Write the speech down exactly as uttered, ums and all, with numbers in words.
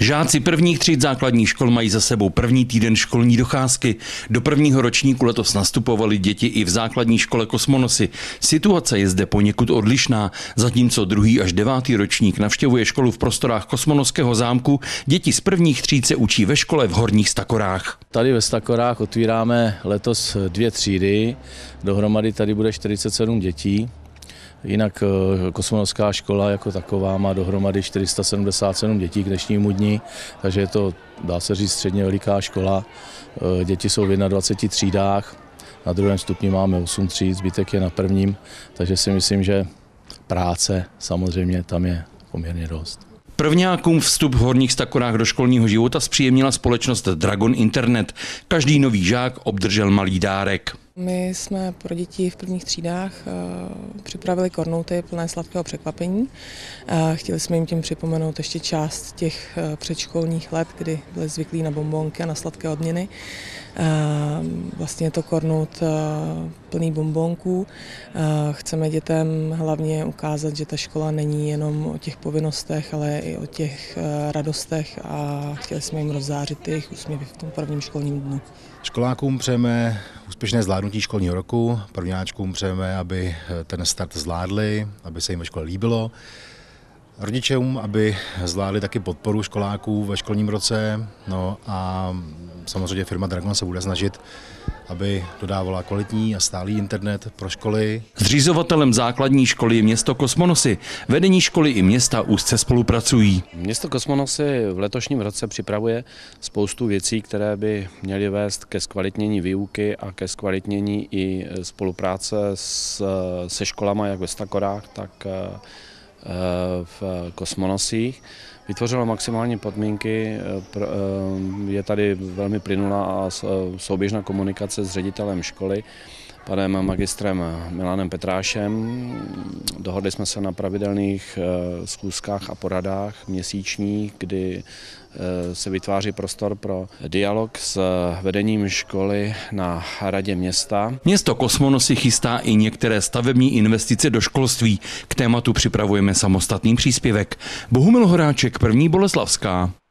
Žáci prvních tříd základních škol mají za sebou první týden školní docházky. Do prvního ročníku letos nastupovaly děti i v základní škole Kosmonosy. Situace je zde poněkud odlišná. Zatímco druhý až devátý ročník navštěvuje školu v prostorách Kosmonoského zámku, děti z prvních tříd se učí ve škole v Horních Stakorách. Tady ve Stakorách otvíráme letos dvě třídy. Dohromady tady bude čtyřicet sedm dětí. Jinak Kosmonoská škola jako taková má dohromady čtyři sta sedmdesát sedm dětí k dnešnímu dni, takže je to, dá se říct, středně veliká škola. Děti jsou v dvaceti jedné třídách, na druhém stupni máme osm tříd, zbytek je na prvním, takže si myslím, že práce samozřejmě tam je poměrně dost. Prvňákům vstup v Horních Stakorách do školního života zpříjemnila společnost Dragon Internet. Každý nový žák obdržel malý dárek. My jsme pro děti v prvních třídách připravili kornouty plné sladkého překvapení. Chtěli jsme jim tím připomenout ještě část těch předškolních let, kdy byli zvyklí na bombonky a na sladké odměny. Vlastně je to kornout plný bombonků. Chceme dětem hlavně ukázat, že ta škola není jenom o těch povinnostech, ale i o těch radostech a chtěli jsme jim rozzářit jejich úsměvy v tom prvním školním dnu. Školákům přejeme úspěšné zvládnutí školního roku, prvňáčkům přejeme, aby ten start zvládli, aby se jim ve škole líbilo. Rodičům, aby zvládli taky podporu školáků ve školním roce, no a samozřejmě firma Dragon se bude snažit, aby dodávala kvalitní a stálý internet pro školy. Zřizovatelem základní školy je město Kosmonosy. Vedení školy i města úzce spolupracují. Město Kosmonosy v letošním roce připravuje spoustu věcí, které by měly vést ke zkvalitnění výuky a ke zkvalitnění i spolupráce s, se školama jak ve Stakorách, tak v Kosmonosích. Vytvořilo maximální podmínky, je tady velmi plynulá a souběžná komunikace s ředitelem školy, panem magistrem Milanem Petrášem. Dohodli jsme se na pravidelných schůzkách a poradách měsíčních, kdy se vytváří prostor pro dialog s vedením školy na radě města. Město Kosmonosy chystá i některé stavební investice do školství. K tématu připravujeme samostatný příspěvek. Bohumil Horáček, První Boleslavská.